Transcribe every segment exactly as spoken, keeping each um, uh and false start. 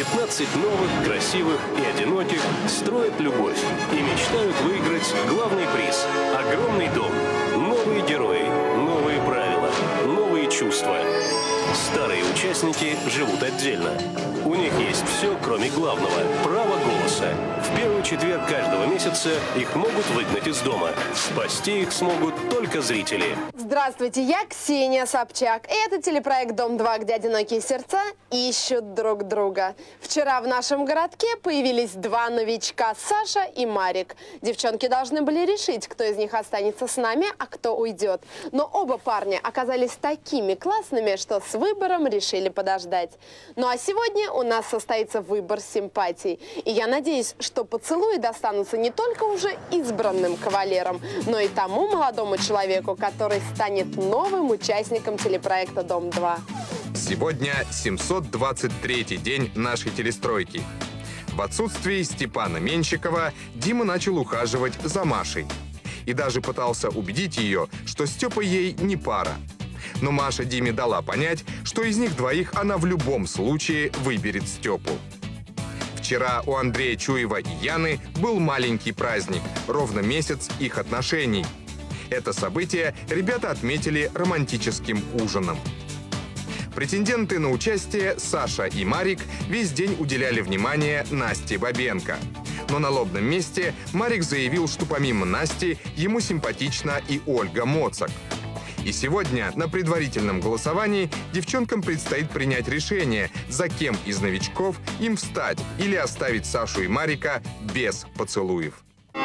пятнадцать новых, красивых и одиноких строят любовь и мечтают выиграть главный приз – огромный дом. Новые герои, новые правила, новые чувства. Старые участники живут отдельно. У них есть все, кроме главного – права голоса. В первый четверг каждого месяца их могут выгнать из дома. Спасти их смогут только зрители. Здравствуйте, я Ксения Собчак. И это телепроект «Дом-два», где одинокие сердца ищут друг друга. Вчера в нашем городке появились два новичка – Саша и Марик. Девчонки должны были решить, кто из них останется с нами, а кто уйдет. Но оба парня оказались такими классными, что с выбором решили подождать. Ну а сегодня у нас состоится выбор симпатий. И я надеюсь, что поцелуи достанутся не только уже избранным кавалерам, но и тому молодому человеку, который станет новым участником телепроекта «Дом-два». Сегодня семьсот двадцать третий день нашей телестройки. В отсутствии Степана Менщикова Дима начал ухаживать за Машей. И даже пытался убедить ее, что Степа ей не пара. Но Маша Диме дала понять, что из них двоих она в любом случае выберет Степу. Вчера у Андрея Чуева и Яны был маленький праздник, ровно месяц их отношений. Это событие ребята отметили романтическим ужином. Претенденты на участие Саша и Марик весь день уделяли внимание Насте Бабенко. Но на лобном месте Марик заявил, что помимо Насти ему симпатична и Ольга Моцак. И сегодня на предварительном голосовании девчонкам предстоит принять решение, за кем из новичков им встать или оставить Сашу и Марика без поцелуев.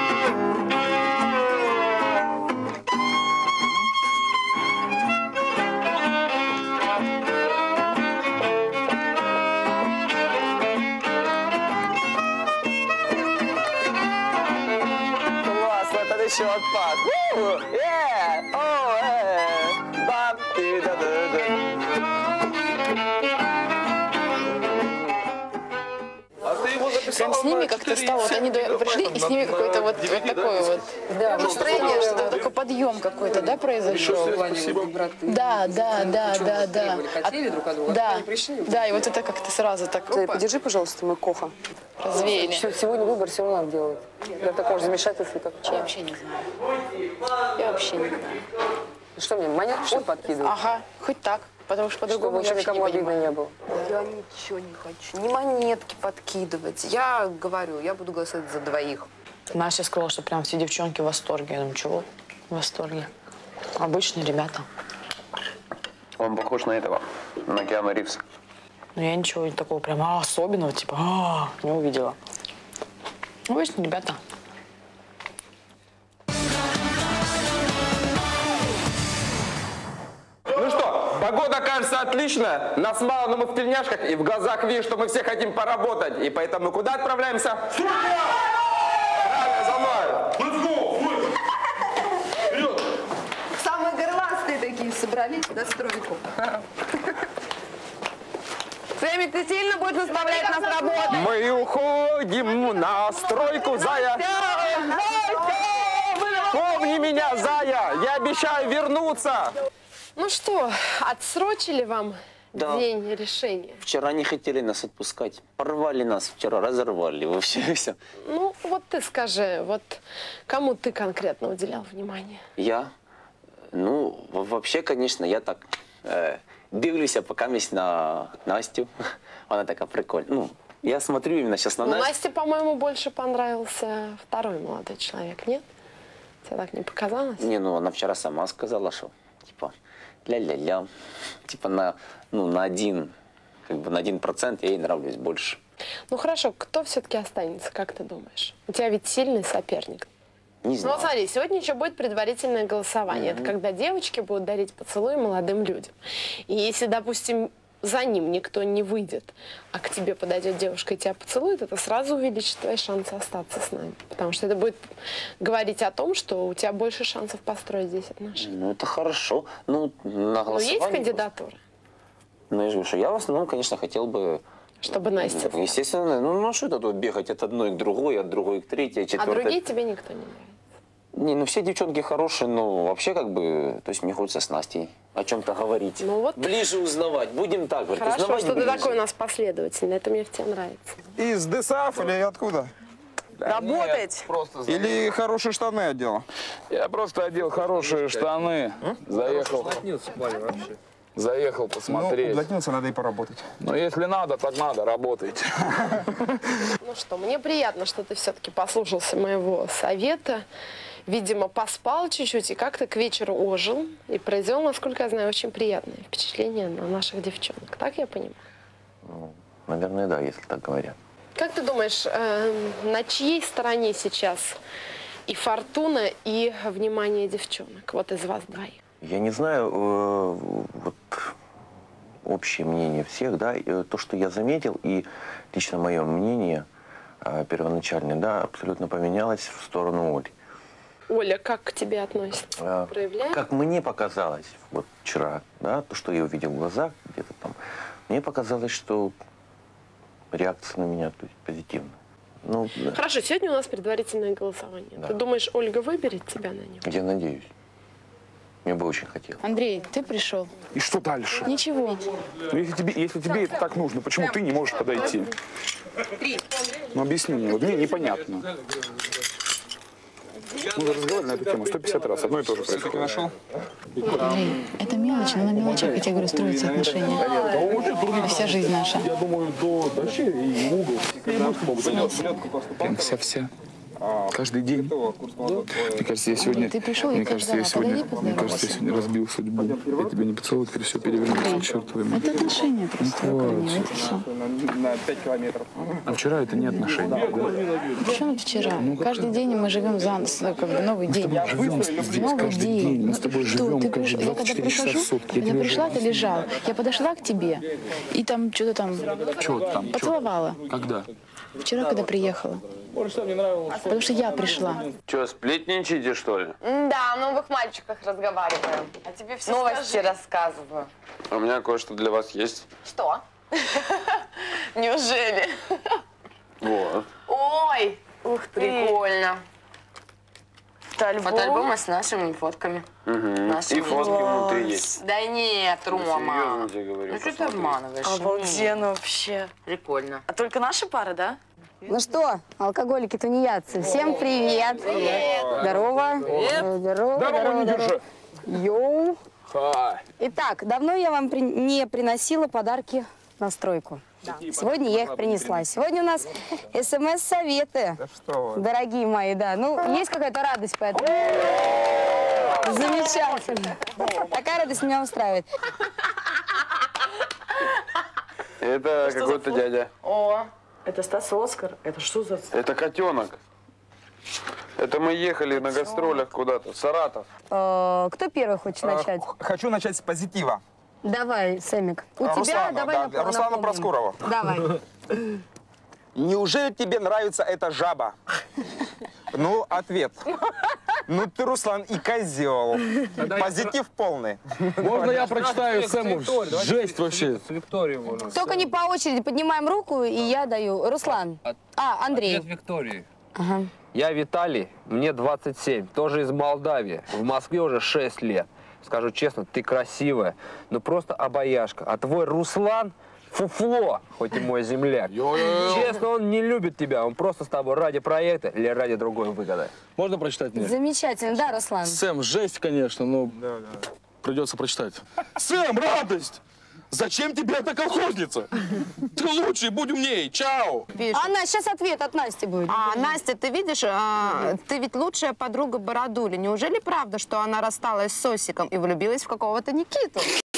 Классно, это еще отпад. Прям с ними как-то стало, вот они пришли, и с ними какое-то вот, вот такое вот, да, настроение, что такой подъем какой-то, да, произошел. Да, да, да, да, да. Да, да, и вот это как-то сразу так. Подержи, пожалуйста, мой коха. Развеяли. Сегодня выбор все равно надо делать. Для такого замешательства, как Я вообще не знаю. Я вообще не знаю. Что мне, монетку что подкидывать? Ага, хоть так. Потому что по-другому Чтобы я никому вообще не обидно понимаю. не было. Я ничего не хочу. Ни монетки подкидывать. Я говорю, я буду голосовать за двоих. Настя сказала, что прям все девчонки в восторге. Я думаю, чего? В восторге. Обычные ребята. Он похож на этого, на Киану Ривза. Но я ничего такого прям а, особенного, типа, а, не увидела. Обычные ребята. Ну что, погода кажется отличная, нас мало, но мы в тельняшках, и в глазах вижу, что мы все хотим поработать. И поэтому куда отправляемся? Правильно, за мной. Вперед! Самые горластые такие собрались на стройку. Сэмми, ты сильно будешь заставлять нас работать? Мы уходим на стройку, Зая. Помни меня, Зая, я обещаю вернуться. Ну что, отсрочили вам Да. день решения? Вчера не хотели нас отпускать. Порвали нас вчера, разорвали вообще все. Ну, вот ты скажи, вот кому ты конкретно уделял внимание? Я? Ну, в- вообще, конечно, я так э, дивлюся пока месть на Настю. Она такая прикольная. Ну, я смотрю именно сейчас на Ну, Настю. Насте, по-моему, больше понравился второй молодой человек, нет? Тебе так не показалось? Не, ну она вчера сама сказала, что типа ля-ля-ля. Типа на, ну, на один, как бы на один процент я ей нравлюсь больше. Ну хорошо, кто все-таки останется, как ты думаешь? У тебя ведь сильный соперник. Не Ну знаю. вот смотри, сегодня еще будет предварительное голосование. Это когда девочки будут дарить поцелуи молодым людям. И если, допустим, за ним никто не выйдет, а к тебе подойдет девушка и тебя поцелует, это сразу увеличит твои шансы остаться с нами. Потому что это будет говорить о том, что у тебя больше шансов построить здесь отношения. Ну, это хорошо. Ну, на Но голосование... есть кандидатура? Ну, я же говорю, что я в основном, конечно, хотел бы... Чтобы Настя... Ну, естественно, ну, ну что это тут бегать от одной к другой, от другой к третьей, А четвертой? другие тебе никто не нравится? Не, ну все девчонки хорошие, но вообще как бы, то есть мне хочется с Настей о чем-то говорить. Ну вот. Ближе узнавать, будем так говорить. Хорошо, узнавать что ближе. ты такой у нас последовательный, это мне в тебе нравится. Из ДСАФ или откуда? Работать? Или хорошие штаны одела? Я просто одел хорошие штаны, заехал. Заехал посмотреть. Ну, уплотнился, надо и поработать. Но если надо, так надо, работать. Ну что, мне приятно, что ты все-таки послушался моего совета. Видимо, поспал чуть-чуть и как-то к вечеру ожил. И произвел, насколько я знаю, очень приятное впечатление на наших девчонок. Так я понимаю? Ну, наверное, да, если так говорят. Как ты думаешь, э, на чьей стороне сейчас и фортуна, и внимание девчонок? Вот из вас двоих. Я не знаю, э, вот общее мнение всех, да, э, то, что я заметил, и лично мое мнение э, первоначальное, да, абсолютно поменялось в сторону Оли. Оля, как к тебе относится? Э, Проявляет? как мне показалось, вот вчера, да, то, что я увидел в глазах где-то там, мне показалось, что реакция на меня, то есть позитивная. Ну, да. Хорошо, сегодня у нас предварительное голосование. Да. Ты думаешь, Ольга выберет тебя на нем? Я надеюсь. Мне бы очень хотелось. Андрей, ты пришел. И что дальше? Ничего. Ну, если тебе, если тебе это так нужно, почему ты не можешь подойти? Ну, объясни мне, вот мне непонятно. Мы уже разговаривали на эту тему сто пятьдесят раз, одно и то же происходит. Нашел? Андрей, это мелочь, но на мелочах, я тебе говорю, строятся отношения. Вся жизнь наша. Я думаю, до вообще и в угол. Прям вся-вся. Каждый день. Мне кажется, я сегодня, Ты пришел, мне я кажется, я сказала, сегодня, подойди, мне кажется, я сегодня разбил судьбу. Я тебя не поцелую, теперь все перевернулся к чертовой матери. Это отношения просто выполнены, это все. На пять километров. А вчера это не отношения. Причем вчера? Каждый день мы живем за как бы новый день. Мы живем здесь Новый каждый день. день. Мы с тобой Что, живем ты как приш- бы Я когда двадцать четыре часа в прихожу, сутки. Я когда тебе пришла, уже- ты лежал. Я подошла к тебе и там что-то там Чё там? Чё? поцеловала. Когда? Вчера, когда приехала. Потому что я пришла. Че, сплетничаете, что ли? Да, о новых мальчиках разговариваем. А тебе все новости рассказываю. У меня кое-что для вас есть. Что? Неужели? Вот. Ой, ух ты. Прикольно. Фотоальбомы с нашими фотками. Угу. Нашими. И фотки внутри есть. Да нет, Рома. Серьезно тебе говорю. Ну что ты посмотри. обманываешь? Обалденно вообще. Прикольно. А только наши пары, да? Ну что, алкоголики, тунеядцы, всем привет. Привет. Здорово. Привет. Здорово, здорово, здорово. здорово. Йоу. Хай. Итак, давно я вам при- не приносила подарки на стройку. Да. Сегодня я их принесла. Сегодня у нас СМС-советы. Да что вы. Дорогие мои, да. Ну, есть какая-то радость поэтому. Замечательно. Такая радость меня устраивает. Это какой-то дядя. О, это Стас Оскар. Это что за... Это котенок. Это мы ехали на гастролях куда-то. Саратов. Э, Кто первый хочет начать? Э, Хочу начать с позитива. Давай, Сэмик. У тебя Руслана, давай да, напом- Руслана напомним. Проскурова. Давай. Неужели тебе нравится эта жаба? Ну, ответ. Ну ты, Руслан, и козел. Позитив полный. Можно я прочитаю Сэму? Жесть вообще. Только не по очереди. Поднимаем руку, и я даю. Руслан. А, Андрей. Ответ Виктории. Ага. Я Виталий, мне двадцать семь, тоже из Молдавии. В Москве уже шесть лет. Скажу честно, ты красивая, но просто обаяшка. А твой Руслан фуфло, хоть и мой земляк. Честно, он не любит тебя, он просто с тобой ради проекта или ради другой выгоды. Можно прочитать мне? Замечательно, да, Руслан? Сэм, жесть, конечно, но придется прочитать. Сэм, радость! Зачем тебе эта колхозница? Ты лучший, будь умней. Чао! Анна, сейчас ответ от Насти будет. А, Настя, ты видишь, а, ты ведь лучшая подруга Бородули. Неужели правда, что она рассталась с Осиком и влюбилась в какого-то Никиту?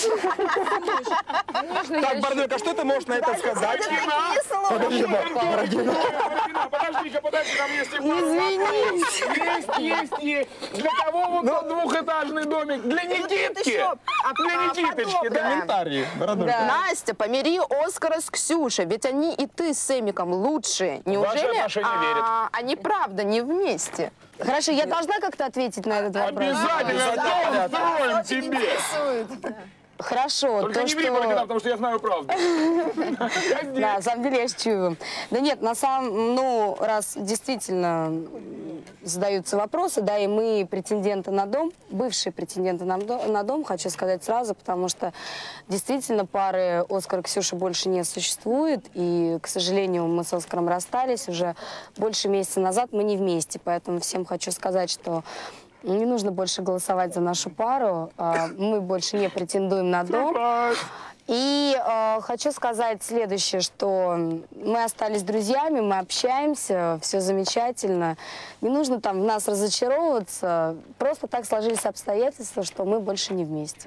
Так, Бородулька, что ты можешь на это сказать? Подожди, подожди-ка, подожди, там есть Извините. Есть, есть, есть. Для кого вот тот двухэтажный домик? Для Никитки! Для Никиточки, да? Комментарии, Да. Настя, помири Оскара с Ксюшей, ведь они и ты с Сэмиком лучшие. Неужели отношения а, они правда не вместе? Хорошо, я должна как-то ответить на этот вопрос? Обязательно, дом строим тебе! Хорошо. Только то, не ври, что... Бородина, потому что я знаю правду. Да, на самом деле я чую. Да нет, на самом, ну, раз действительно задаются вопросы, да, и мы претенденты на дом, бывшие претенденты на дом, на дом, хочу сказать сразу, потому что действительно пары Оскар и Ксюша больше не существует, и, к сожалению, мы с Оскаром расстались уже больше месяца назад, мы не вместе, поэтому всем хочу сказать, что не нужно больше голосовать за нашу пару, мы больше не претендуем на дом. И э, хочу сказать следующее, что мы остались друзьями, мы общаемся, все замечательно. Не нужно там в нас разочаровываться, просто так сложились обстоятельства, что мы больше не вместе.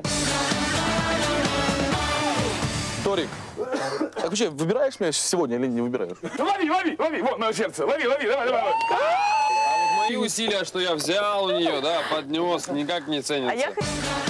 Торик, так вообще выбираешь меня сегодня или не выбираешь? Лови, лови, лови, вот мое сердце, лови, лови, давай, давай. Мои усилия, что я взял у нее, да, поднес, никак не ценятся. А я хочу...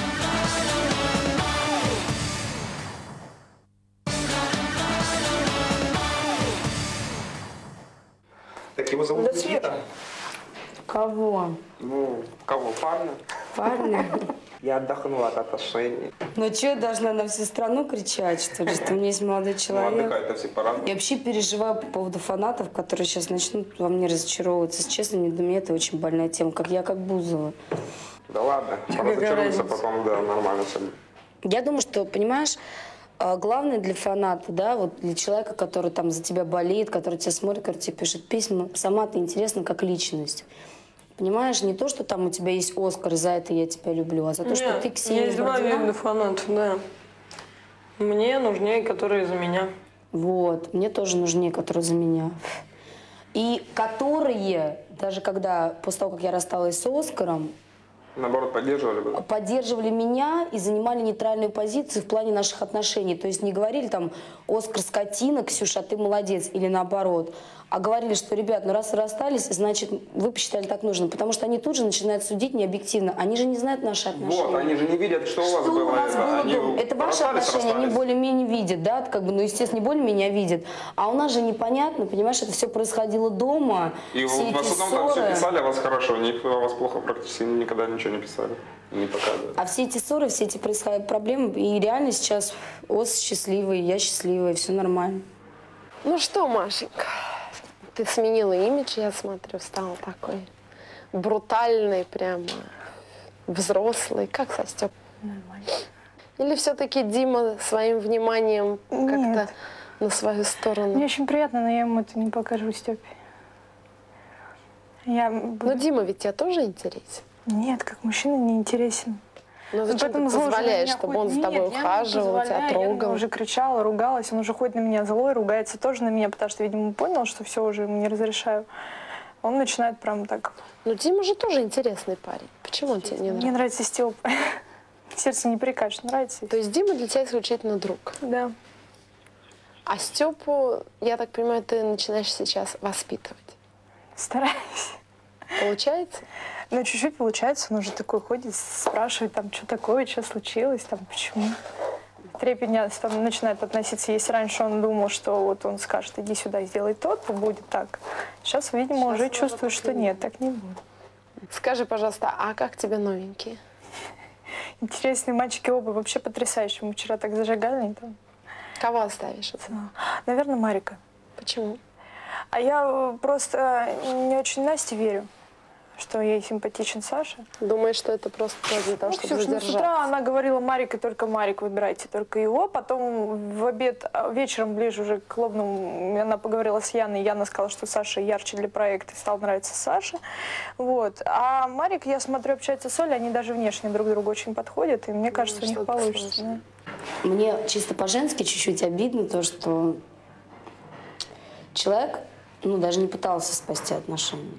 Так его зовут Света. Кого? Ну, кого? Парня? Парня? Я отдохнула от отношений. Ну что, я должна на всю страну кричать, что ли, что у меня есть молодой Ну, человек? отдыхают-то все по-разному. Я вообще переживаю по поводу фанатов, которые сейчас начнут во мне разочаровываться. Если честно, для меня это очень больная тема, как я, как Бузова. Да ладно, разочаруемся, потом, да, нормально все. Я думаю, что, понимаешь, главное для фаната, да, вот для человека, который там за тебя болеет, который тебя смотрит, который тебе пишет письма, сама ты интересна как личность. Понимаешь, не то, что там у тебя есть Оскар, и за это я тебя люблю, а за то, Нет, что ты, Ксения есть два вида фанатов, да. Мне нужнее, которые за меня. Вот, мне тоже нужнее, которые за меня. И которые, даже когда, после того, как я рассталась с Оскаром, Наоборот, поддерживали бы? поддерживали меня и занимали нейтральную позицию в плане наших отношений. То есть не говорили там «Оскар скотина, Ксюша, а ты молодец» или наоборот. А говорили, что, ребят, ну раз вы расстались, значит, вы посчитали так нужно. Потому что они тут же начинают судить необъективно. Они же не знают наши отношения. Вот, они же не видят, что у вас Что было. у нас это, было они дома. Это ваши расстались, отношения, они расстались. более-менее видят, да, как бы, ну, естественно, не более-менее видят. А у нас же непонятно, понимаешь, это все происходило дома. И все в эти основном там ссоры. все писали о вас хорошо, никто о вас плохо практически никогда ничего не писали, не показывали. А все эти ссоры, все эти происходят проблемы, и реально сейчас Ос счастливый, я счастливая, все нормально. Ну что, Машенька, ты сменила имидж, я смотрю, стала такой брутальный, прямо взрослый. Как со Стёпой? Нормально. Или все-таки Дима своим вниманием как-то на свою сторону? Мне очень приятно, но я ему это не покажу, Стёпе. Я... Но Дима ведь тебе тоже интересен? Нет, как мужчина не интересен. Но зачем ты позволяешь, чтобы он за тобой ухаживал, тебя трогал? Я уже кричала, ругалась, он уже ходит на меня злой, ругается тоже на меня, потому что, видимо, понял, что все уже ему не разрешаю. Он начинает прям так... Ну, Дима же тоже интересный парень. Почему он тебе не нравится? Мне нравится Стёпа. Сердце не прикажешь, нравится. То есть Дима для тебя исключительно друг? Да. А Стёпу, я так понимаю, ты начинаешь сейчас воспитывать? Стараюсь. Получается? Ну, чуть-чуть получается. Он уже такой ходит, спрашивает, там, что такое, что случилось, там, почему. Трепетно там начинает относиться. Если раньше он думал, что вот он скажет, иди сюда, сделай то, то будет так. Сейчас, видимо, Сейчас уже чувствует, что нет, так не будет. Скажи, пожалуйста, а как тебе новенькие? Интересные мальчики оба, вообще потрясающие. Мы вчера так зажигали. Там. Кого оставишь? Наверное, Марика. Почему? А я просто не очень Насте верю, что ей симпатичен Саша. Думаешь, что это просто для того, ну, чтобы Ксюша, задержаться? Ну, с утра она говорила, Марик, и только Марик, выбирайте только его. Потом в обед, вечером, ближе уже к лобному, она поговорила с Яной. Яна сказала, что Саша ярче для проекта, и стал нравиться Саше. Вот. А Марик, я смотрю, общается с Олей, они даже внешне друг другу очень подходят, и мне кажется, ну, у них получится. Да. Мне чисто по-женски чуть-чуть обидно то, что человек, ну, даже не пытался спасти отношения.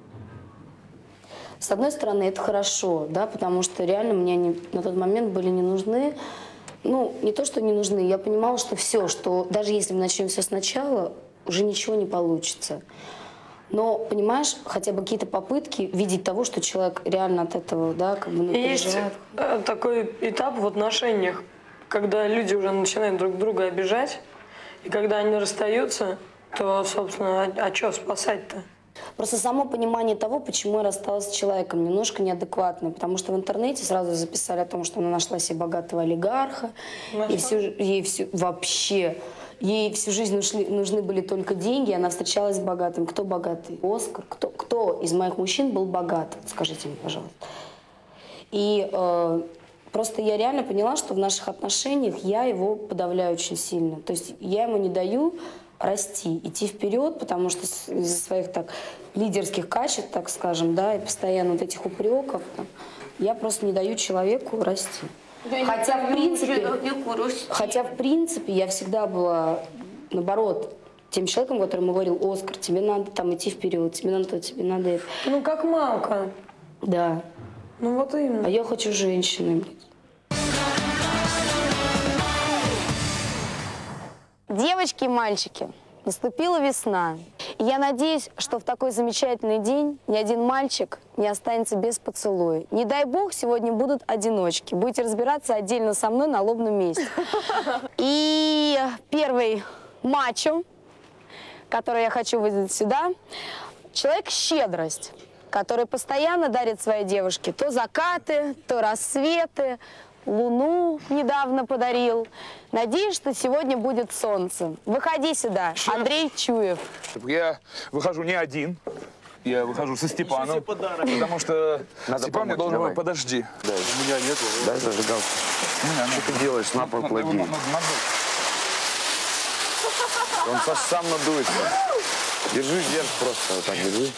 С одной стороны, это хорошо, да, потому что реально мне они на тот момент были не нужны. Ну, не то, что не нужны, я понимала, что все, что даже если мы начнем все сначала, уже ничего не получится. Но, понимаешь, хотя бы какие-то попытки видеть того, что человек реально от этого, да, как бы, ну, переживает. Есть такой этап в отношениях, когда люди уже начинают друг друга обижать, и когда они расстаются, то, собственно, а, а что спасать-то? Просто само понимание того, почему я рассталась с человеком, немножко неадекватное. Потому что в интернете сразу записали о том, что она нашла себе богатого олигарха. И всю, ей всю, вообще, ей всю жизнь нужны, нужны были только деньги, и она встречалась с богатым. Кто богатый? Оскар. Кто, кто из моих мужчин был богат? Скажите мне, пожалуйста. И э, просто я реально поняла, что в наших отношениях я его подавляю очень сильно. То есть я ему не даю расти, идти вперед, потому что из-за своих так лидерских качеств, так скажем, да, и постоянно вот этих упреков, там, я просто не даю человеку расти. Я хотя в принципе, хотя в принципе я всегда была, наоборот, тем человеком, которому говорил: Оскар, тебе надо там идти вперед, тебе надо то, тебе надо это. Ну как мамка. Да. Ну вот именно. А я хочу женщины. Девочки и мальчики, наступила весна. И я надеюсь, что в такой замечательный день ни один мальчик не останется без поцелуя. Не дай бог, сегодня будут одиночки. Будете разбираться отдельно со мной на лобном месте. И первый мачо, который я хочу вызвать сюда, человек-щедрость, который постоянно дарит своей девушке то закаты, то рассветы. Луну недавно подарил. Надеюсь, что сегодня будет солнце. Выходи сюда, Андрей Чуев. Я выхожу не один, я выхожу со Степаном, потому что Надо Степан мне должен... давай. Подожди. Да. У меня нет. Дай зажигалку. Что ты делаешь? На пол клади. Он сам надуется. Держи вверх просто, вот так держи.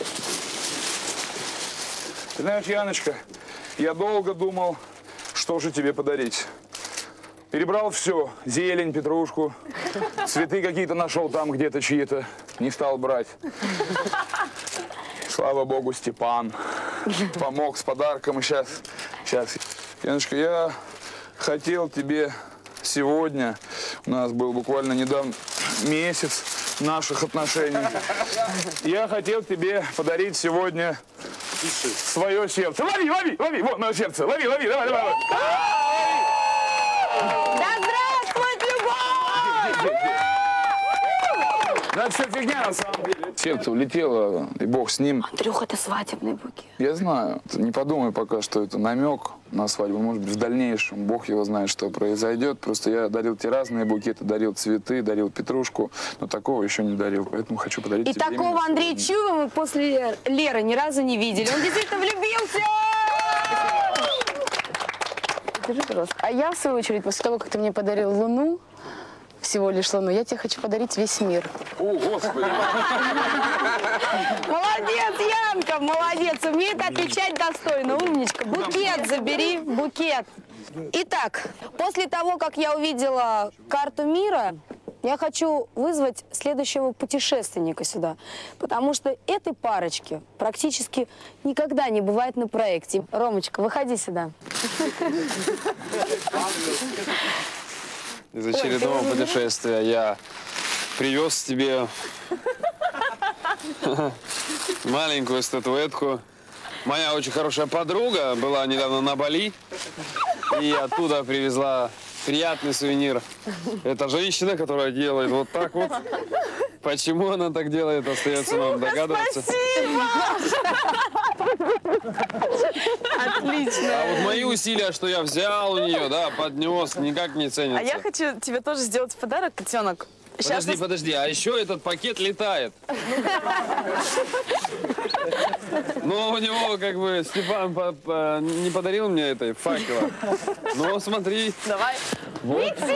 Ты знаешь, Яночка, я долго думал, что же тебе подарить. Перебрал все. Зелень, петрушку. Цветы какие-то нашел там где-то чьи-то. Не стал брать. Слава богу, Степан помог с подарком. И сейчас, сейчас. Яночка, я хотел тебе сегодня, у нас был буквально недавно месяц наших отношений. Я хотел тебе подарить сегодня свое сердце. Лови, лови, лови, вот мое сердце. Лови, лови, давай, давай. давай. Да здравствует любовь! Да, все фигня на самом деле. Сердце улетело, и бог с ним. Андрюх, это свадебный букет. Я знаю. Не подумай пока, что это намек на свадьбу. Может быть, в дальнейшем бог его знает, что произойдет. Просто я дарил тебе разные букеты, дарил цветы, дарил петрушку, но такого еще не дарил. Поэтому хочу подарить И тебе. И такого Андрея Чуева мы после Леры ни разу не видели. Он действительно влюбился! Держи, пожалуйста. А я, в свою очередь, после того, как ты мне подарил Луну, всего лишь Луну, я тебе хочу подарить весь мир. О, Господи! Молодец, Янка, молодец. Умеет отвечать достойно. Умничка. Букет забери, букет. Итак, после того, как я увидела карту мира, я хочу вызвать следующего путешественника сюда. Потому что этой парочки практически никогда не бывает на проекте. Ромочка, выходи сюда. Из очередного Ой, путешествия я привез тебе маленькую статуэтку. Моя очень хорошая подруга была недавно на Бали и оттуда привезла приятный сувенир. Это женщина, которая делает вот так вот. Почему она так делает, остается нам догадываться. Спасибо! Отлично. А вот мои усилия, что я взял у нее, да, поднес, никак не ценятся. А я хочу тебе тоже сделать подарок, котенок. Сейчас Подожди, подожди, а еще этот пакет летает. Но у него, как бы, Степан по по не подарил мне этой факела. Но смотри. Давай. Вот.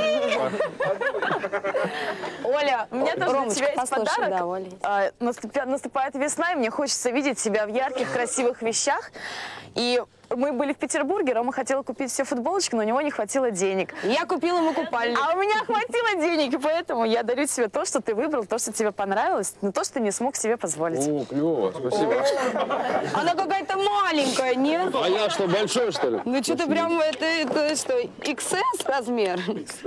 Оля, у меня тоже Ромочка, для тебя есть послушай, подарок. да, Оля. А, наступя, наступает весна, и мне хочется видеть себя в ярких, красивых вещах. И мы были в Петербурге, Рома хотел купить все футболочки, но у него не хватило денег. Я купила ему купальник. А у меня хватило денег, и поэтому я дарю тебе то, что ты выбрал, то, что тебе понравилось, но то, что ты не смог себе позволить. О, клево, спасибо. Она какая-то маленькая, нет? А я что, большой, что ли? Ну что-то прям, это, это что, икс эс размер?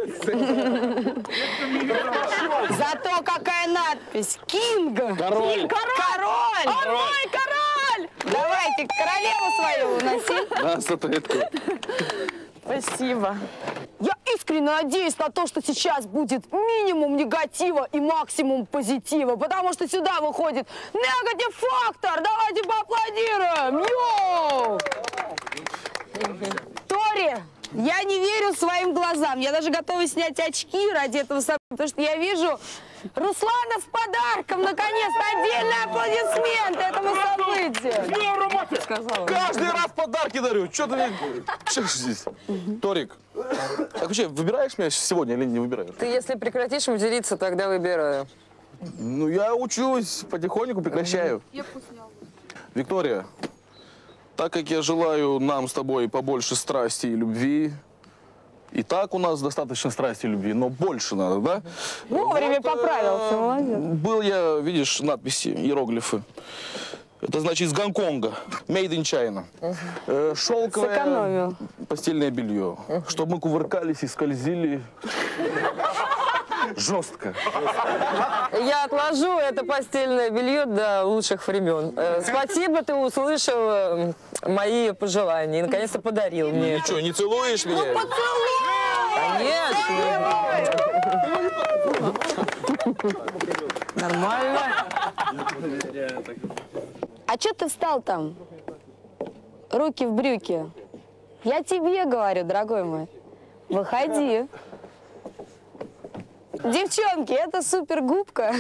Зато какая надпись? Кинг! Король! Король! Он мой король! Давайте королеву свою уноси. Да, статуэтку. Спасибо. Я и искренне надеюсь на то, что сейчас будет минимум негатива и максимум позитива, потому что сюда выходит негатив фактор. Давайте поаплодируем. Йоу! Тори, я не верю своим глазам. Я даже готова снять очки ради этого события, потому что я вижу Руслана с подарком. Наконец-то отдельный аплодисмент этому событию. Сказала. Каждый раз подарки дарю. Что ты... Что здесь? Торик, а вообще выбираешь меня сегодня или не выбираешь? Ты если прекратишь материться, тогда выбираю. Ну, я учусь, потихоньку прекращаю. Виктория, так как я желаю нам с тобой побольше страсти и любви, и так у нас достаточно страсти и любви, но больше надо, да? Вовремя вот, поправился, э, молодец. Был я, видишь, надписи, иероглифы. Это значит из Гонконга, made in China. Э, шелковое Сэкономил. постельное белье, чтобы мы кувыркались и скользили жестко. Я отложу это постельное белье до лучших времен. Э, Спасибо, ты услышал э, мои пожелания и наконец-то подарил мне. Ну что, не целуешь меня? Ну поцелуй! Конечно! Нормально. А что ты встал там? Руки в брюки. Я тебе говорю, дорогой мой. Выходи. Девчонки, это супергубка.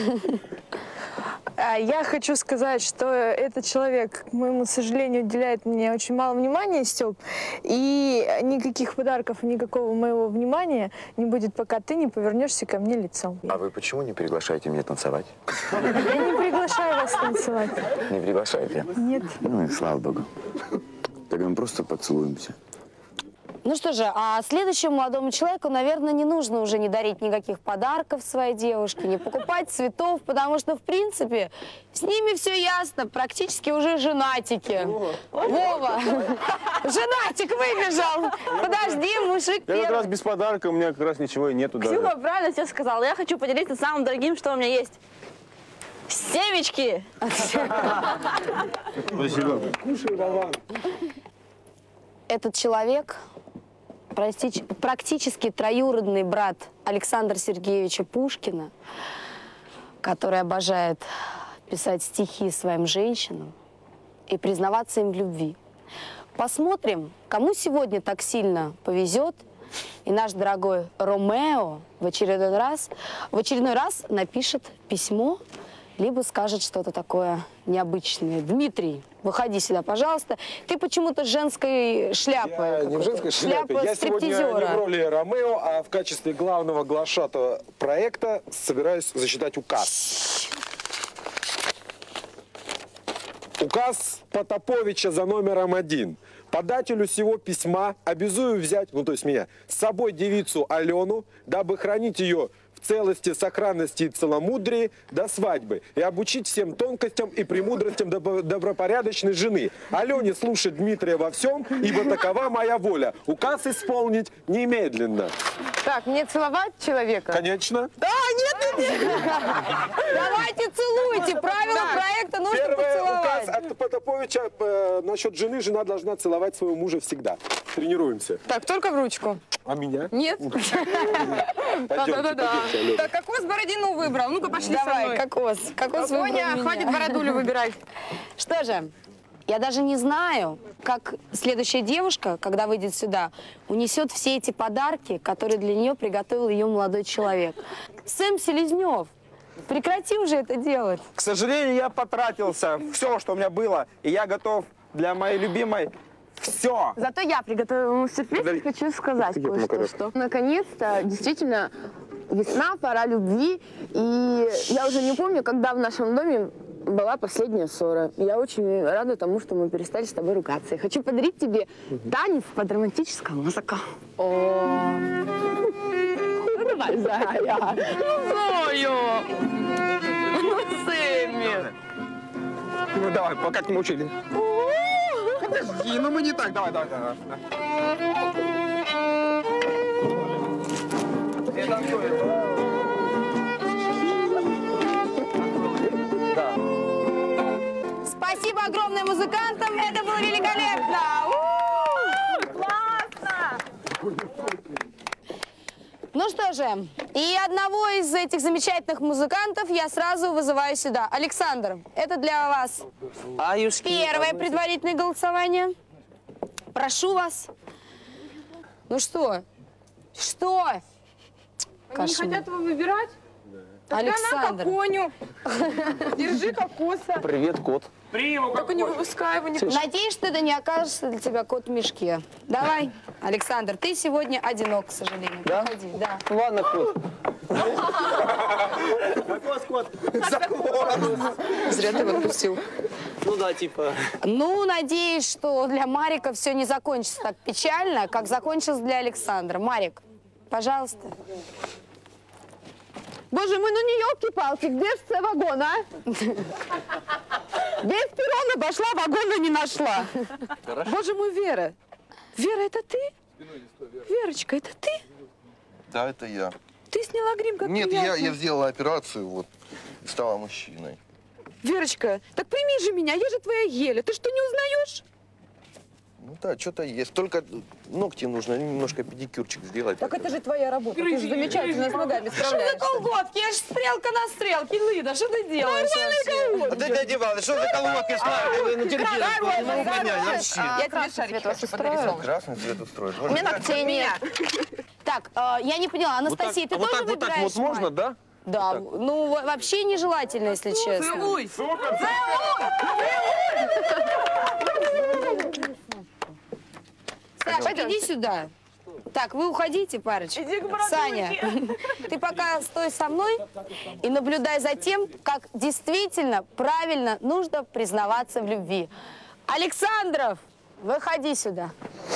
Я хочу сказать, что этот человек, к моему сожалению, уделяет мне очень мало внимания, Степ. И никаких подарков, никакого моего внимания не будет, пока ты не повернешься ко мне лицом. А вы почему не приглашаете меня танцевать? Я не приглашаю вас танцевать. Не приглашаете? Нет. Ну и слава богу. Тогда мы просто поцелуемся. Ну что же, а следующему молодому человеку, наверное, не нужно уже не дарить никаких подарков своей девушке, не покупать цветов, потому что, в принципе, с ними все ясно, практически уже женатики. Вова, женатик выбежал. Подожди, мужик Я как первый. раз без подарка, у меня как раз ничего и нету даже. Ксюха правильно все сказала. Я хочу поделиться самым дорогим, что у меня есть. Семечки! Спасибо. Этот человек прости- практически троюродный брат Александра Сергеевича Пушкина, который обожает писать стихи своим женщинам и признаваться им в любви. Посмотрим, кому сегодня так сильно повезет, и наш дорогой Ромео в очередной раз, в очередной раз напишет письмо, либо скажет что-то такое необычное. Дмитрий, выходи сюда, пожалуйста. Ты почему-то с женской шляпой. Я не в женской шляпе. Шляпа Я сегодня не в роли Ромео, а в качестве главного глашатого проекта собираюсь зачитать указ. Указ Потаповича за номером один. Подателю сего письма обязую взять, ну то есть меня, с собой девицу Алену, дабы хранить ее в целости, сохранности и целомудрии до свадьбы и обучить всем тонкостям и премудростям добро- добропорядочной жены. Алене слушать Дмитрия во всем, ибо такова моя воля. Указ исполнить немедленно. Так, мне целовать человека? Конечно. Да, нет, нет. Давайте целуйте. Правила проекта нужно Первый поцеловать. указ от Потаповича э, насчет жены. Жена должна целовать своего мужа всегда. Тренируемся. Так, только в ручку. А меня? Нет. Да-да-да. Так, кокос Бородину выбрал. Ну-ка, пошли со Давай, мной. кокос. Кокос выбрал Соня, меня. хватит бородулю выбирать. Что же, я даже не знаю, как следующая девушка, когда выйдет сюда, унесет все эти подарки, которые для нее приготовил ее молодой человек. Сэм Селезнев, прекрати уже это делать. К сожалению, я потратился все, что у меня было, и я готов для моей любимой все. Зато я приготовила ему сюрприз и хочу сказать кое-что. Что наконец-то действительно весна, пора любви. И я уже не помню, когда в нашем доме была последняя ссора. Я очень рада тому, что мы перестали с тобой ругаться. Я хочу подарить тебе танец под романтическую музыку. О, ну давай, Зая. Зою! Сэмми! Ну давай, пока не мучили. Подожди, ну мы не так. Давай, давай, давай. Да. Спасибо огромное музыкантам, это было великолепно! У-у-у! Классно! Ну что же, и одного из этих замечательных музыкантов я сразу вызываю сюда. Александр, это для вас первое предварительное голосование. Прошу вас. Ну что? Что? Они Кошмар. не хотят его выбирать? Так Александр. она к коню. Держи кокоса. Привет, кот. Только не выпускай его. Не... Надеюсь, что это не окажется для тебя кот в мешке. Давай, Александр, ты сегодня одинок, к сожалению. Да? Проходи, да. Ладно, кот. Кокос, кот. Зря ты его отпустил. Ну да, типа. Ну, надеюсь, что для Марика все не закончится так печально, как закончилось для Александра. Марик, пожалуйста. Боже мой, ну не елки-палки, где же це вагон, а? Без перрона обошла, вагона не нашла. Хорошо. Боже мой, Вера. Вера, это ты? Верочка, это ты? Да, это я. Ты сняла грим, как Нет, я, приятно. я сделала операцию, вот, и стала мужчиной. Верочка, так прими же меня, я же твоя Еля. Ты что, не узнаешь? Ну да, что-то есть. Только ногти нужно немножко педикюрчик сделать. Так это же твоя работа. Ты же замечательно с ногами справляешься. Что за колготки? Я же стрелка на стрелке, Лыда, что ты делаешь вообще? А ты не одевалась, что за колготки ставишь? Ну, терпи, не могу понять вообще. Я тебе шарик вас устрою. Красный цвет устроишь. У меня ногтей нет. Так, э, я не поняла, Анастасия, ты вот тоже так, вот так выбираешь вот можно, мать? да? Да, ну во- вообще нежелательно, если честно. Целуй! Саша, иди сюда. Так, вы уходите, парочка. Саня, ты пока стой со мной и наблюдай за тем, как действительно правильно нужно признаваться в любви. Александров, выходи сюда.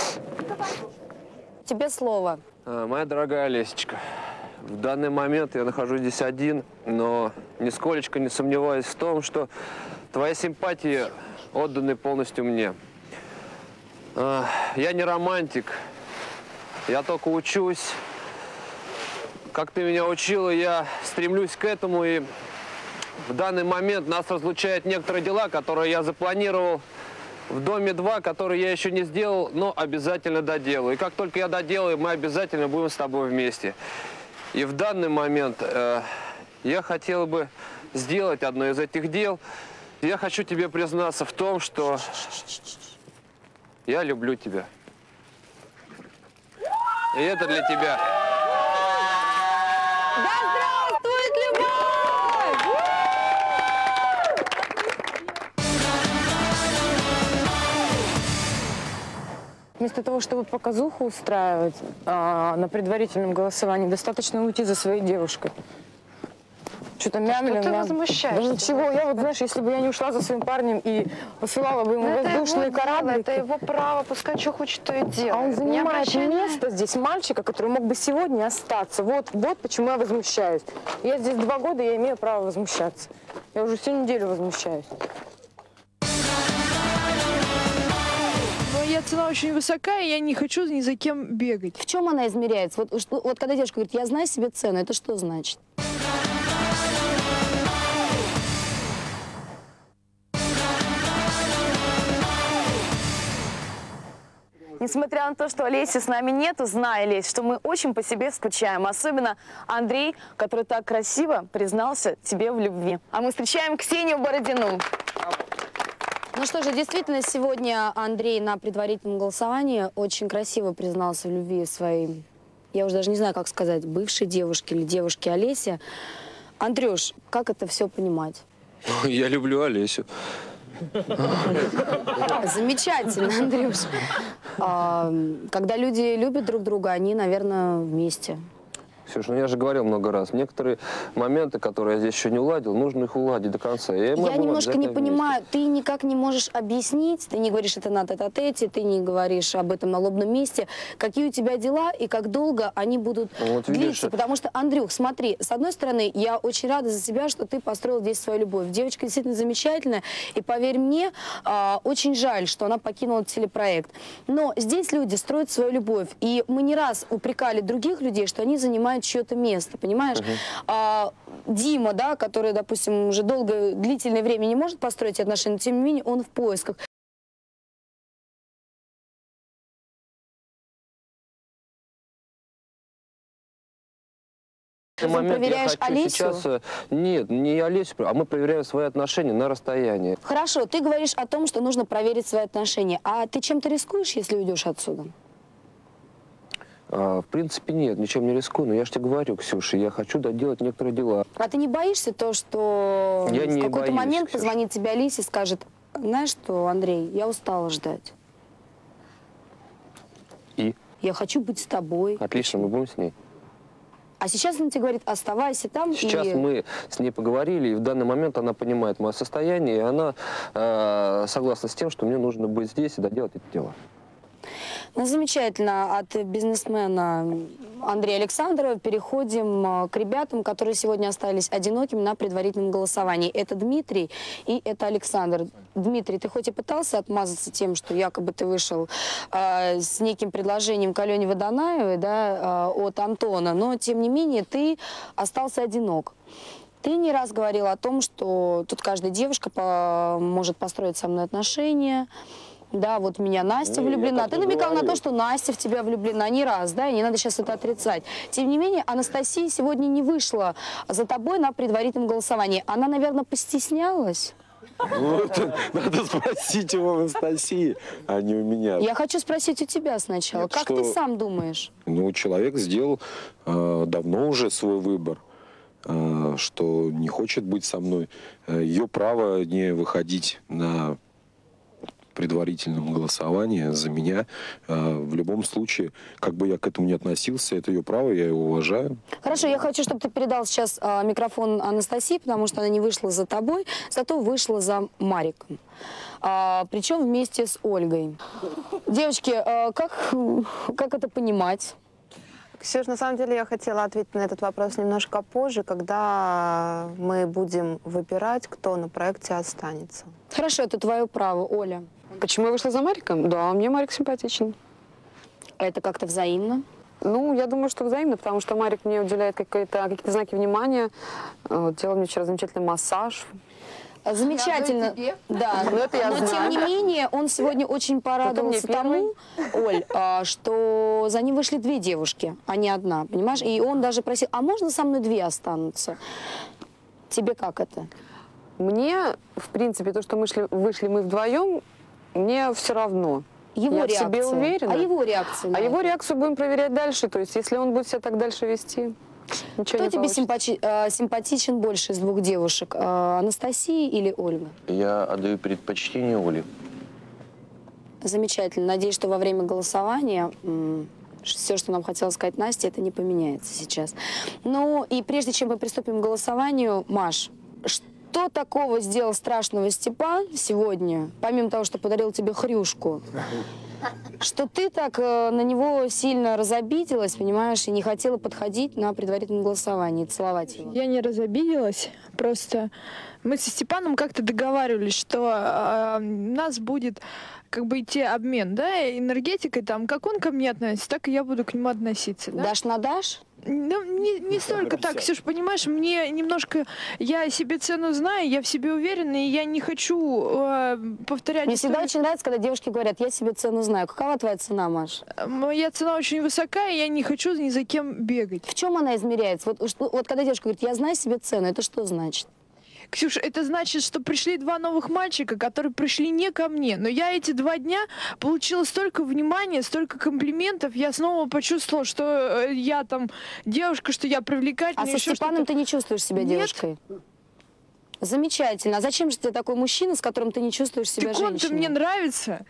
Тебе слово. А, Моя дорогая Лесечка, в данный момент я нахожусь здесь один, но нисколечко не сомневаюсь в том, что твои симпатии отданы полностью мне. А, Я не романтик, я только учусь. Как ты меня учила, я стремлюсь к этому, и в данный момент нас разлучают некоторые дела, которые я запланировал в доме два, которые я еще не сделал, но обязательно доделаю. И как только я доделаю, мы обязательно будем с тобой вместе. И в данный момент э, я хотел бы сделать одно из этих дел. Я хочу тебе признаться в том, что я люблю тебя. И это для тебя. Да здравствует любовь! Вместо того, чтобы показуху устраивать а, на предварительном голосовании, достаточно уйти за своей девушкой. Что-то мямлем. ты мям- возмущаешься? Да ничего, я вот, знаешь, если бы я не ушла за своим парнем и посылала бы ему Ну, это воздушные его дело, кораблики. это его право, пускай что хочет, то и делает. А он Не занимает обращай на место здесь мальчика, который мог бы сегодня остаться. Вот, вот почему я возмущаюсь. Я здесь два года, я имею право возмущаться. Я уже всю неделю возмущаюсь. Моя цена очень высокая, и я не хочу ни за кем бегать. В чем она измеряется? Вот, что- вот когда девушка говорит, я знаю себе цену, это что значит? Несмотря на то, что Олеси с нами нету, знай, Олесь, что мы очень по себе скучаем. Особенно Андрей, который так красиво признался тебе в любви. А мы встречаем Ксению Бородину. Ну что же, действительно, сегодня Андрей на предварительном голосовании очень красиво признался в любви своей, я уже даже не знаю, как сказать, бывшей девушке или девушке Олесе. Андрюш, как это все понимать? Я люблю Олесю. Замечательно, Андрюш. А, когда люди любят друг друга, они, наверное, вместе. Ксюш, ну я же говорил много раз, некоторые моменты, которые я здесь еще не уладил, нужно их уладить до конца. Я, Я немножко не понимаю, ты никак не можешь объяснить, ты не говоришь это на тет-а-тете, ты не говоришь об этом на лобном месте, какие у тебя дела и как долго они будут Ну, вот видишь, длиться. Потому что, Андрюх, смотри, с одной стороны, я очень рада за тебя, что ты построил здесь свою любовь. Девочка действительно замечательная, и поверь мне, а, очень жаль, что она покинула телепроект. Но здесь люди строят свою любовь, и мы не раз упрекали других людей, что они занимают чье-то место, понимаешь? Мгм. А, Дима, да, который, допустим, уже долгое, длительное время не может построить отношения, но тем не менее он в поисках. На Ты момент я проверяешь хочу Олесю? сейчас... э, Нет, не Олесю, а мы проверяем свои отношения на расстоянии. Хорошо, ты говоришь о том, что нужно проверить свои отношения. А ты чем-то рискуешь, если уйдешь отсюда? А, в принципе, нет, ничем не рискую, но я же тебе говорю, Ксюша, я хочу доделать некоторые дела. А ты не боишься то, что Я в не какой-то боюсь, момент Ксюша. позвонит тебе Алисе и скажет: знаешь что, Андрей, я устала ждать. И? Я хочу быть с тобой. Отлично, мы будем с ней. А сейчас она тебе говорит: оставайся там. Сейчас и... мы с ней поговорили, и в данный момент она понимает мое состояние, и она э, согласна с тем, что мне нужно быть здесь и доделать это дело. Ну, замечательно. От бизнесмена Андрея Александрова переходим к ребятам, которые сегодня остались одинокими на предварительном голосовании. Это Дмитрий и это Александр. Дмитрий, ты хоть и пытался отмазаться тем, что якобы ты вышел э, с неким предложением к Алене Водонаевой, да, э, от Антона, но тем не менее ты остался одинок. Ты не раз говорил о том, что тут каждая девушка по может построить со мной отношения. Да, вот в меня Настя Не, влюблена. Ты не намекал говорю. на то, что Настя в тебя влюблена не раз, да, и не надо сейчас это отрицать. Тем не менее, Анастасия сегодня не вышла за тобой на предварительном голосовании. Она, наверное, постеснялась. Ну, это надо спросить у Анастасии, а не у меня. Я хочу спросить у тебя сначала. Нет, как что- ты сам думаешь? Ну, человек сделал э, давно уже свой выбор, э, что не хочет быть со мной. Э, ее право не выходить на предварительном голосовании за меня. Э, в любом случае, как бы я к этому не относился, это ее право, я его уважаю. Хорошо, я хочу, чтобы ты передал сейчас а, микрофон Анастасии, потому что она не вышла за тобой, зато вышла за Мариком. А, причем вместе с Ольгой. Девочки, а, как, как это понимать? Ксюш, на самом деле я хотела ответить на этот вопрос немножко позже, когда мы будем выбирать, кто на проекте останется. Хорошо, это твое право, Оля. Почему я вышла за Мариком? Да, мне Марик симпатичен. Это как-то взаимно? Ну, я думаю, что взаимно, потому что Марик мне уделяет какие-то какие знаки внимания. Вот, делал мне вчера замечательный массаж. Замечательно. Да, Ну, это я но знаю. тем не менее он сегодня очень порадовался Только мне тому, Оль, а, что за ним вышли две девушки, а не одна, понимаешь? И он даже просил: а можно со мной две останутся? Тебе как это? Мне, в принципе, то, что мы шли, вышли мы вдвоем, мне все равно. Его я реакция. в себе уверена. А его реакция на А это? его реакцию будем проверять дальше. То есть, если он будет себя так дальше вести, ничего Кто не тебе получится. симпати- э, симпатичен больше из двух девушек? Э, Анастасия или Ольга? Я отдаю предпочтение Оле. Замечательно. Надеюсь, что во время голосования все, что нам хотела сказать Настя, это не поменяется сейчас. Ну и прежде чем мы приступим к голосованию, Маш, что такого сделал страшного Степан сегодня, помимо того, что подарил тебе хрюшку, что ты так э, на него сильно разобиделась, понимаешь, и не хотела подходить на предварительном голосовании, целовать его? Я не разобиделась, просто мы со Степаном как-то договаривались, что э, у нас будет как бы идти обмен, да, энергетикой, там, как он ко мне относится, так и я буду к нему относиться. Да? Дашь на дашь? Ну, не, не столько так, Ксюш, понимаешь, мне немножко, я себе цену знаю, я в себе уверена, и я не хочу э, повторять... Мне историю. всегда очень нравится, когда девушки говорят: я себе цену знаю. Какова твоя цена, Маш? Моя цена очень высокая, и я не хочу ни за кем бегать. В чем она измеряется? Вот, что- вот когда девушка говорит: я знаю себе цену, это что значит? Ксюша, это значит, что пришли два новых мальчика, которые пришли не ко мне. Но я эти два дня получила столько внимания, столько комплиментов. Я снова почувствовала, что э, я там девушка, что я привлекательная. А со еще Степаном что-то. ты не чувствуешь себя Нет. девушкой? Замечательно. А зачем же тебе такой мужчина, с которым ты не чувствуешь себя Так он-то женщиной? мне нравится.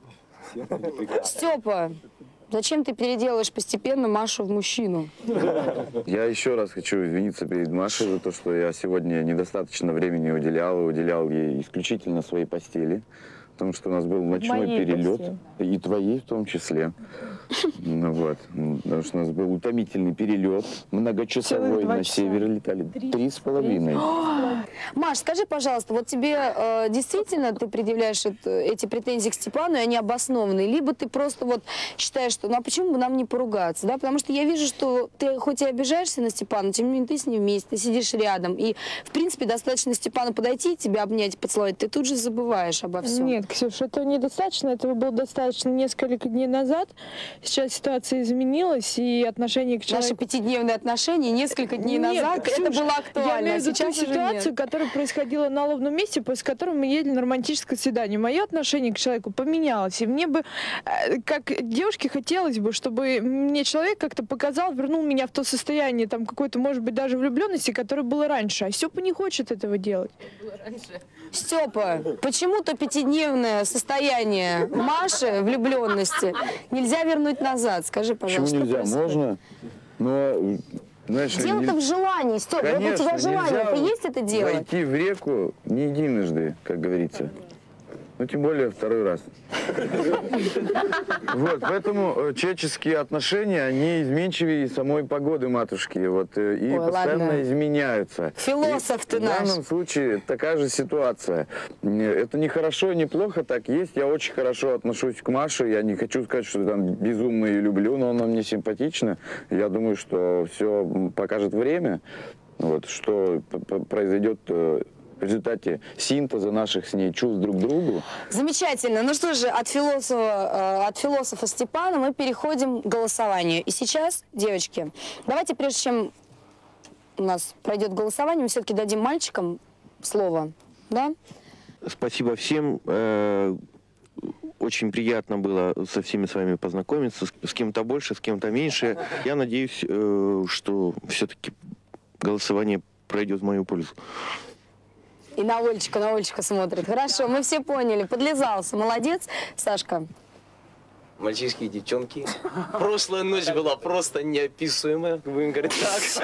Степа, зачем ты переделываешь постепенно Машу в мужчину? Я еще раз хочу извиниться перед Машей за то, что я сегодня недостаточно времени уделял, и уделял ей исключительно своей постели. Потому что у нас был ночной Моей перелет, постели. и твоей в том числе. Ну вот, потому что у нас был утомительный перелет, многочасовой, Целых два на часа. север летали, три с половиной. Маш, скажи, пожалуйста, вот тебе э, действительно ты предъявляешь это- эти претензии к Степану, и они обоснованные, либо ты просто вот считаешь, что ну а почему бы нам не поругаться, да? Потому что я вижу, что ты хоть и обижаешься на Степана, тем не менее ты с ним вместе, ты сидишь рядом, и в принципе достаточно Степану подойти, тебя обнять, поцеловать, ты тут же забываешь обо всем. Нет, Нет, Ксюш, этого недостаточно. Этого было достаточно несколько дней назад. Сейчас ситуация изменилась, и отношение к человеку... Наши пятидневные отношения несколько дней Нет, назад, Ксюш, это было актуально. Я имею в виду Сейчас ту уже ситуацию, нет. которая происходила на лобном месте, после которой мы ездили на романтическое свидание. Мое отношение к человеку поменялось. И мне бы, как девушке, хотелось бы, чтобы мне человек как-то показал, вернул меня в то состояние, там, какой-то, может быть, даже влюбленности, которое было раньше. А Степа не хочет этого делать. Степа, почему-то пятидневное состояние Маши влюбленности нельзя вернуть назад. Скажи, пожалуйста, Почему нельзя? что происходит? Можно, но... Знаешь, Дело-то не- в желании, Степ. Вот у Конечно, тебя желание-то нельзя есть это делать? Войти в реку не единожды, как говорится. Ну, тем более второй раз. Вот, поэтому э, человеческие отношения, они изменчивее самой погоды матушки. Вот, э, и Ой, постоянно ладно. изменяются. Философ И ты в наш. данном случае такая же ситуация. Э, Это не хорошо, не плохо, так есть. Я очень хорошо отношусь к Маше. Я не хочу сказать, что там безумно ее люблю, но она мне симпатична. Я думаю, что все покажет время, вот, что п- п- произойдет э, в результате синтеза наших с ней чувств друг к другу. Замечательно. Ну что же, от философа, э, от философа Степана мы переходим к голосованию. И сейчас, девочки, давайте, прежде чем у нас пройдет голосование, мы все-таки дадим мальчикам слово. Да? Спасибо всем. Э, Очень приятно было со всеми с вами познакомиться. С- С кем-то больше, с кем-то меньше. Я надеюсь, э, что все-таки голосование пройдет в мою пользу. И на Олечку, на Олечку смотрит. Хорошо, мы все поняли. Подлизался. Молодец. Сашка. Мальчишки и девчонки. Прошлая ночь была просто неописуемая, будем говорить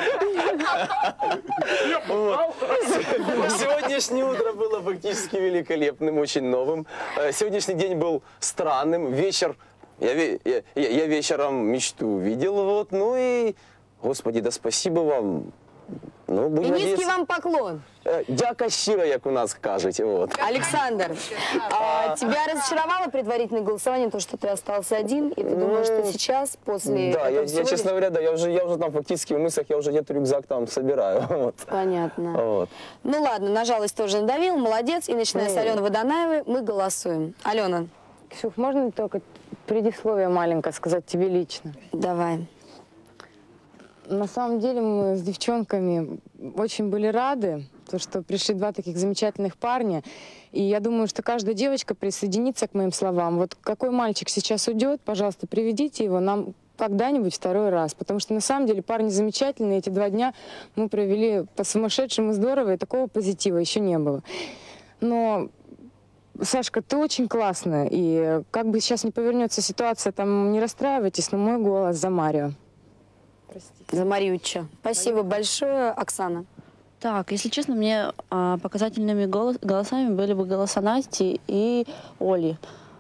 так. Вот. Сегодняшнее утро было фактически великолепным, очень новым. Э, Сегодняшний день был странным. Вечер, я, ве- я, я- я вечером мечту увидел, вот, ну и, господи, да спасибо вам. Ну, И будем низкий надеяться. вам поклон. Е, Дяка щира, як у нас кажуть. Вот. Александр, а, тебя разочаровало предварительное голосование, то, что ты остался один, и ты думаешь, что сейчас, после Да, я, этого я, всего честно лишь- говоря, да, я уже, я уже там фактически в мыслях, я уже где-то рюкзак там собираю. Вот. Понятно. Вот. Ну ладно, на жалость тоже надавил, молодец. И начиная с Алены Водонаевой, мы голосуем. Алена. Ксюх, можно только предисловие маленькое сказать тебе лично? Давай. На самом деле мы с девчонками очень были рады, то, что пришли два таких замечательных парня. И я думаю, что каждая девочка присоединится к моим словам. Вот какой мальчик сейчас уйдет, пожалуйста, приведите его нам когда-нибудь второй раз. Потому что на самом деле парни замечательные. Эти два дня мы провели по-сумасшедшему здорово, и такого позитива еще не было. Но, Сашка, ты очень классная. И как бы сейчас не повернется ситуация, там не расстраивайтесь, но мой голос за Марио. За Мариучча. Спасибо большое, Оксана. Так, если честно, мне а, показательными голос, голосами были бы голоса Насти и Оли.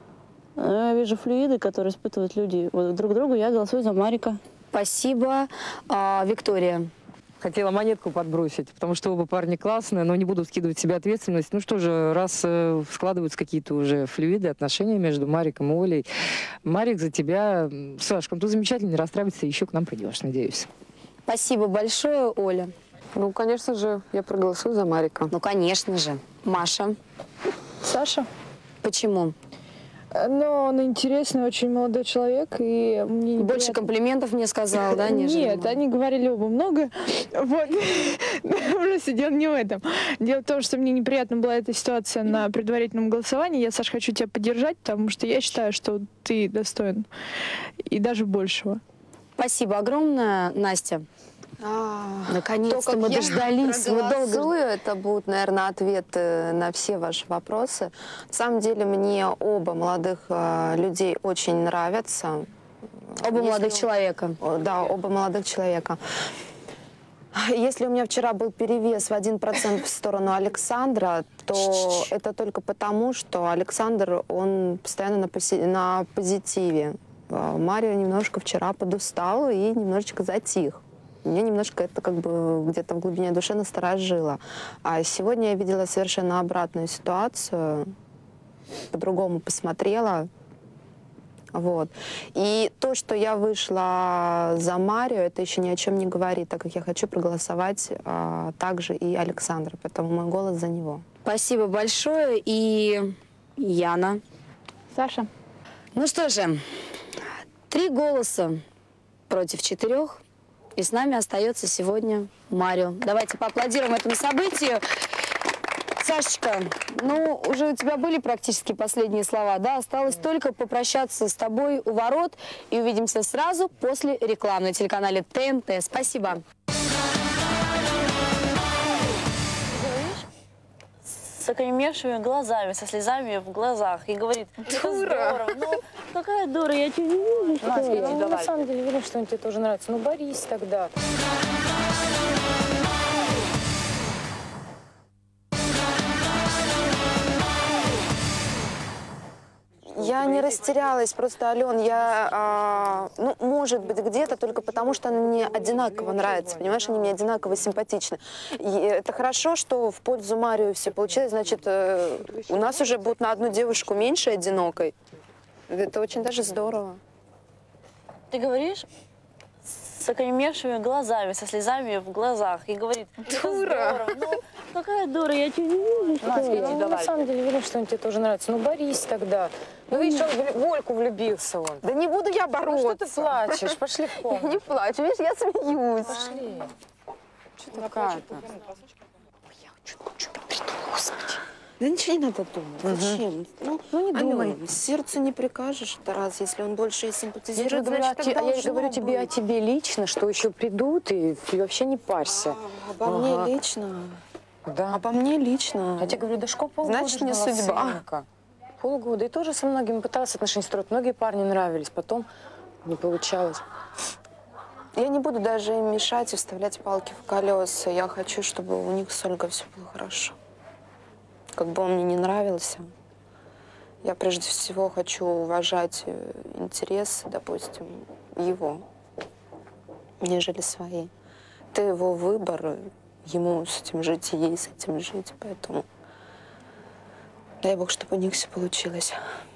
Я вижу флюиды, которые испытывают люди вот, друг другу. Я голосую за Марика. Спасибо. А, Виктория. Хотела монетку подбросить, потому что оба парня классные, но не буду скидывать себе ответственность. Ну что же, раз э, складываются какие-то уже флюиды, отношения между Мариком и Олей. Марик, за тебя, Сашка, ты замечательно, не расстраивайся, еще к нам придешь, надеюсь. Спасибо большое, Оля. Ну, конечно же, я проголосую за Марика. Ну, конечно же. Маша. Саша? Почему? Но он интересный, очень молодой человек, и мне неприятно- Больше комплиментов мне сказал, да, нежели Нет, они говорили оба много. Вот. Уже сидел не в этом. Дело в том, что мне неприятна была эта ситуация на предварительном голосовании. Я, Саш, хочу тебя поддержать, потому что я считаю, что ты достоин. И даже большего. Спасибо огромное, Настя. Наконец-то мы дождались. Мы долго... Проголосую, это будут, наверное, ответы на все ваши вопросы. На самом деле мне оба молодых э, людей очень нравятся. Оба молодых Если- человека. О, Да, оба молодых человека. Если у меня вчера был перевес в один процент в сторону Александра, то это только потому, что Александр, он постоянно на, поси- на позитиве. А Марио немножко вчера подустал и немножечко затих. Меня немножко это как бы где-то в глубине души насторожило. А сегодня я видела совершенно обратную ситуацию, по-другому посмотрела. Вот. И то, что я вышла за Марио, это еще ни о чем не говорит, так как я хочу проголосовать а, также и Александра, поэтому мой голос за него. Спасибо большое. И Яна. Саша. Ну что же, три голоса против четырех. И с нами остается сегодня Марио. Давайте поаплодируем этому событию. Сашечка, ну, уже у тебя были практически последние слова, да? Осталось только попрощаться с тобой у ворот. И увидимся сразу после рекламы на телеканале Т Н Т. Спасибо. С окаменевшими глазами, со слезами в глазах. И говорит, это здорово. Ну, какая дура, я тебя не вижу. Настя, ну, мы на самом деле видим, что он тебе тоже нравится. Ну, борись тогда. Я не растерялась, просто, Ален, я, а, ну, может быть, где-то только потому, что они мне одинаково нравятся, понимаешь, они мне одинаково симпатичны. И это хорошо, что в пользу Марио все получилось, значит, э, у нас уже будет на одну девушку меньше одинокой. Это очень даже здорово. Ты говоришь с окаменевшими глазами, со слезами в глазах. И говорит, это здорово. Ну, какая дура, я тебя не вижу. Настя, ну, мы на самом деле видим, что он тебе тоже нравится. Ну, борись тогда. Ну, видишь, он в Ольку влюбился он. Да не буду я бороться. Ну, что ты плачешь? Пошли в комнату. Я не плачу, видишь, я смеюсь. Пошли. Что такая-то? Я очень хочу придумать, господи. Да ничего не надо думать. Угу. Зачем? Ну, ну не думай. Алён, сердцу не прикажешь, Тарас, если он больше и симпатизирует, Я, значит, говорю, так а я говорю тебе быть. о тебе лично, что еще придут, и, и вообще не парься. А, обо мне Ага. лично? Да. Обо мне лично? Я тебе говорю, да школа полгода Значит, не ждала судьба. сынка. Полгода. И тоже со многими пыталась отношения строить. Многие парни нравились, потом не получалось. Я не буду даже им мешать и вставлять палки в колеса. Я хочу, чтобы у них с Ольгой все было хорошо. Как бы он мне не нравился, я прежде всего хочу уважать интересы, допустим, его, нежели свои. Это его выбор, ему с этим жить и ей с этим жить, поэтому дай Бог, чтобы у них все получилось.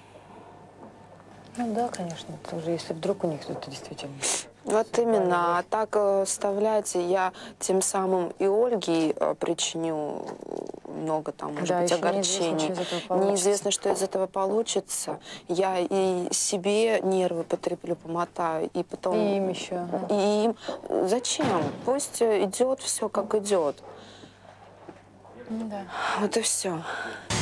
Ну да, конечно, тоже, если вдруг у них кто-то действительно... Вот именно. А так э, вставлять я тем самым и Ольге э, причиню много там, может Да, быть, еще огорчений. неизвестно, что из этого получится. Неизвестно, что из этого получится. Я и себе нервы потреплю, помотаю, и потом... И им еще. Ага. И им... Зачем? Пусть идет все, как идет. Да. Вот и все.